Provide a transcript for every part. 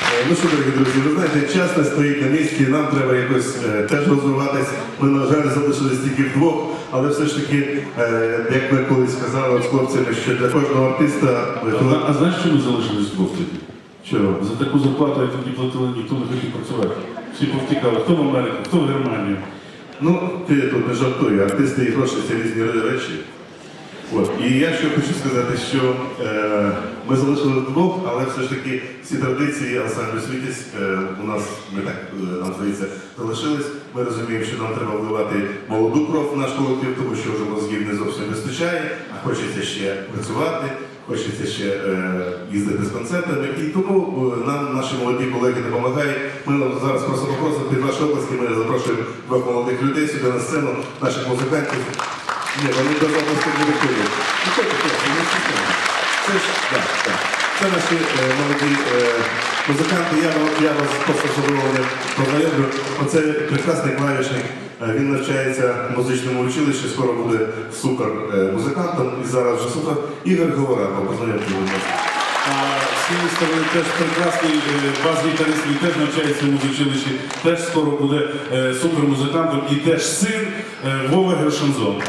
Ну що, дорогі друзі, ви знаєте, час не стоїть на місці, нам треба якось теж розвиватись. Ми, на жаль, залишились тільки вдвох, але все ж таки, як ми колись сказали з хлопцями, що для кожного артиста... А знаєш, чому ми залишились вдвох тоді? Чого? За таку зарплату, як тоді платили, ніхто не хотів працювати. Всі повтікали, хто в Америку, хто в Германію. Ну, ти тут не жартуй, артисти і гроші – це різні речі. От. І я ще хочу сказати, що ми залишили вдвох, але все ж таки всі традиції ансамблю «Світязь» у нас, ми так, нам здається, залишились. Ми розуміємо, що нам треба вливати молоду кров в наш колектив, тому що вже мозгів не зовсім вистачає, а хочеться ще працювати, хочеться ще їздити з концертами. І тому нам наші молоді колеги допомагають. Ми зараз просто попросимо під ваші обласки, ми запрошуємо двох молодих людей сюди на сцену, наших музикантів. Ні, вони до запуску не виходять. Це наші молоді музиканти. Я вас просто задоволений познайомлю. Оце прекрасний клавішник. Він навчається в музичному училищі, скоро буде супер музикантом. І зараз вже супер. Ігор Говораков, познайомте, будь ласка. А з цієї сторони теж прекрасний бас-гітарист, він теж навчається в музичилищі, теж скоро буде супермузикантом і теж син Вова Гершензон.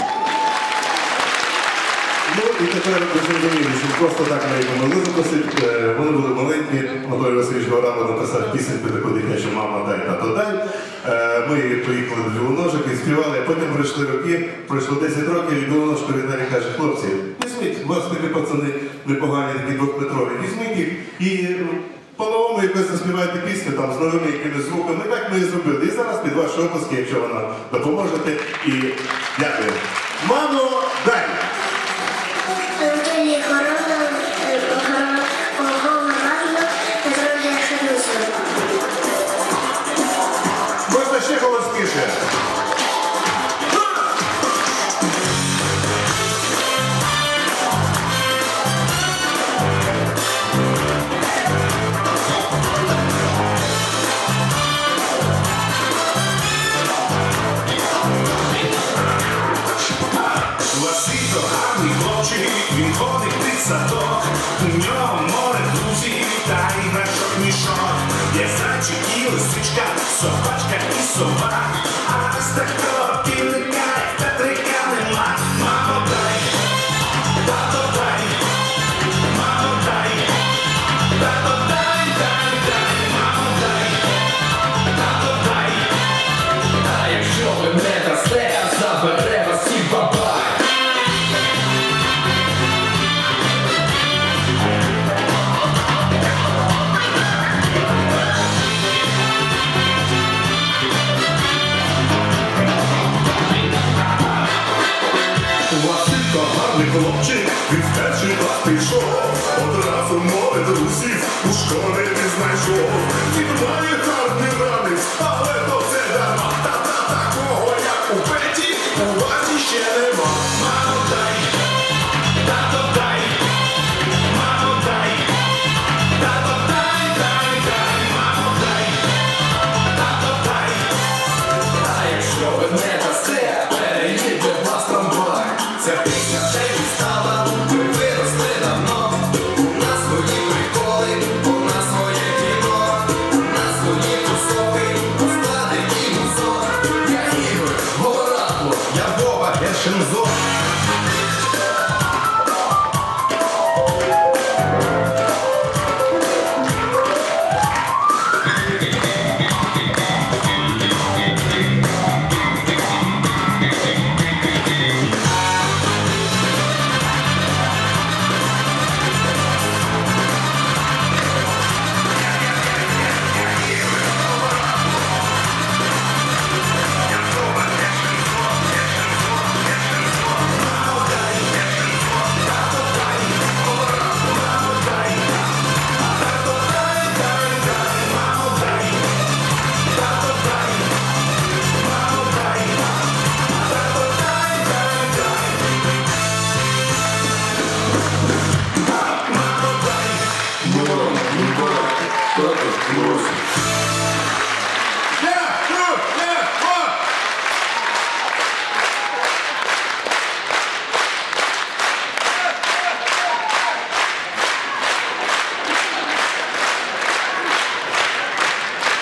Ну і тепер ви зрозуміли, що просто так ми їх могли запросити. Вони були маленькі, Анатолій Васильович Горанов написав пісеньку таку дитячу «Мама, дай, тато, дай». Ми поїхали до Білоножика і співали, а потім пройшли роки, пройшло 10 років, і Білоножко Віталій каже: хлопці, візьміть, у вас такі пацани непогані, такі двохметрові, візьміть їх і по-новому якось заспівайте пісню там з новими якимись звуками. І так ми і зробили. І зараз під ваші опуски, якщо ви нам допоможете. І дякую. Мамо, дай! Анатолій Горанов, Петро Шарусов. Можна ще голосніше. Василь гарний хлопчик, він ходить під садок, у нього море друзів, та й мішок. Є зайчик і лисичка, собачка і сова, а з такого півника, як Петрика, нема. Мамо, дай, тато, дай, мамо, дай, тато, дай, дай, дай, мамо, дай, тато, дай. А якщо ви не дасте, забере вас і бабай. Хлопчик, він в перший клас пішов, одразу море друзів у школі не знайшов. Він має гарний ранець, але то все дарма. Та такого, як у Петі, у вас ще нема. Мамо, дай, тато, дай, мамо, дай, тато, дай, дай, дай, мамо, дай, тато, дай. А якщо ви не дасте, переїде вас трамвай. Ця пісня вже відстала, ви виросли давно. У нас свої приколи, у нас своє кіно, у нас свої тусовки, складені музон. Я Ігор Говораков, я Вова Гершензон.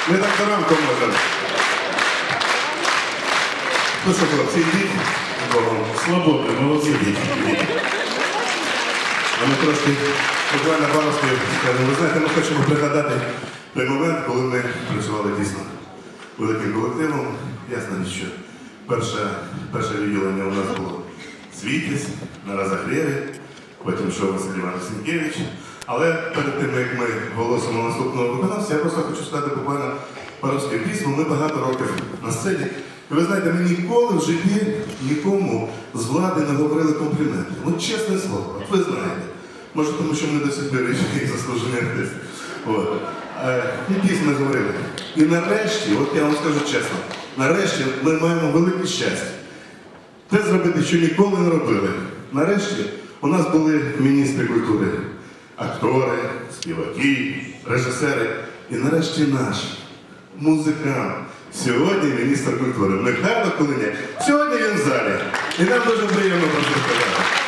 Не так до ранку можна. Ну що, хлопці, йдіть. Богом. Свободно, молодці. Ідіть. А ми трошки, буквально пару слів скажемо. Ви знаєте, ми хочемо пригадати той момент, коли ми працювали дійсно великим колективом. Ясно, що перше відділення у нас було Світязь, на Разогрєві, потім йшов Василь Іванович Сінкевич. Але перед тим, як ми голосимо наступного виконавця, я просто хочу сказати буквально пару слів. Дійсно, ми багато років на сцені. І ви знаєте, ми ніколи в житті нікому з влади не говорили компліменти. Ну, чесне слово, от ви знаєте. Може, тому що ми до сих пір як заслужені артисти. І дійсно не говорили. І нарешті, от я вам скажу чесно, нарешті ми маємо велике щастя. Те зробити, що ніколи не робили. Нарешті у нас були міністри культури, актори, співаки, режисери. І нарешті наш музикант. Сьогодні міністр культури Михайло Кулиняк. Сьогодні він в залі. І нам дуже приємно про це сказати.